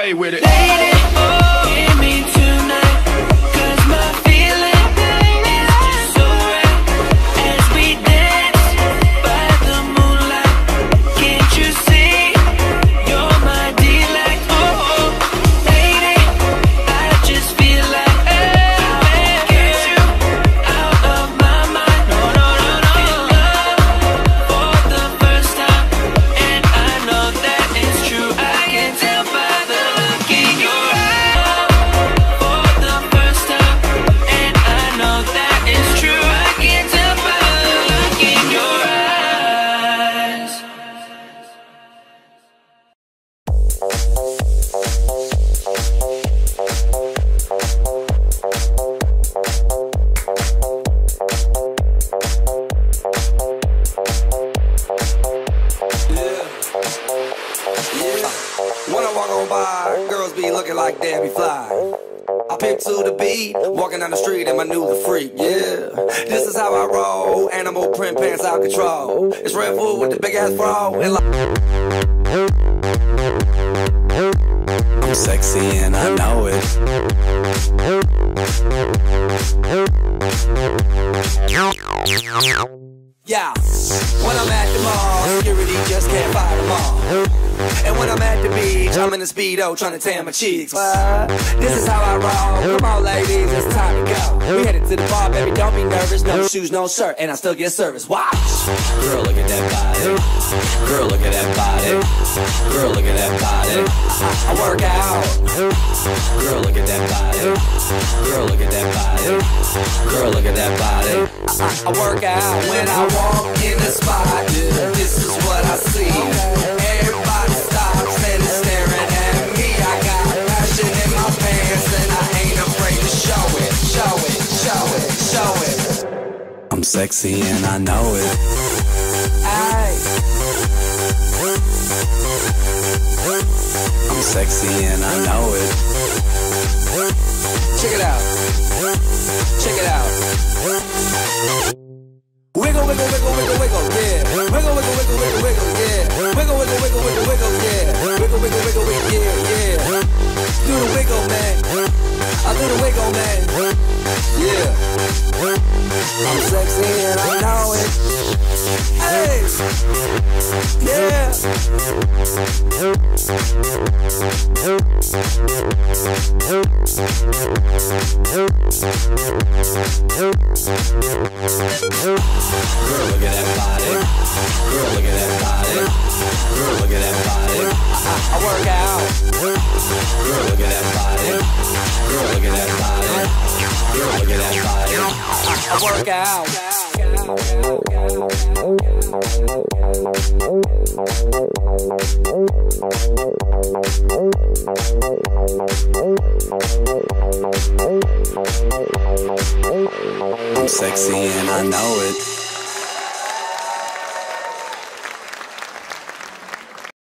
play with it. Lady, hear me tonight, 'cause my feeling is just so right. As we dance by the moonlight, can't you see you're my delight? Oh, lady, I just feel like I can't get you out of my mind. No, no, no, no. Feel love for the first time, and I know that it's true. I can tell by the look in your eyes. For the first time, and I know that it's true. I can tell by the look in your eyes. When I walk on by, girls be looking like Debbie Fly. I pick to the beat, walking down the street and I knew the freak, yeah. This is how I roll, animal print pants out control. It's Red Bull with the big ass bra and I'm sexy and I know it. Yeah, when I'm at the mall, security just can't fight them all. And when I'm at the beach, I'm in a Speedo trying to tan my cheeks. This is how I roll. Come on, ladies, it's time to go. We headed to the bar, baby, don't be nervous. No shoes, no shirt, and I still get service. Watch. Girl, look at that body. Girl, look at that body. Girl, look at that body. I work out. Girl, look at that body. Girl, look at that body. Girl, look at that body. I work out when I walk in the spot. This is what I see. Everybody stops and is staring at me. I got passion in my pants and I ain't afraid to show it. Show it, show it, show it. I'm sexy and I know it. Aye. I'm sexy and I know it. Check it out. Check it out. Wiggle, wiggle, wiggle, wiggle, wiggle, yeah. Wiggle, wiggle, wiggle, wiggle, wiggle, yeah. Wiggle, wiggle, wiggle, wiggle, wiggle, yeah. Wiggle, wiggle, wiggle, wiggle, yeah, yeah. Do the wiggle, man. I do the wiggle, man. Yeah. I'm sexy and I know it. Hey. Yeah. Girl, look at that body. Girl, look at that body. Girl, look at that body. I work out. Girl, look at that body. Girl, look at that body. Girl, look at that body. I work out. I'm sexy and I know it.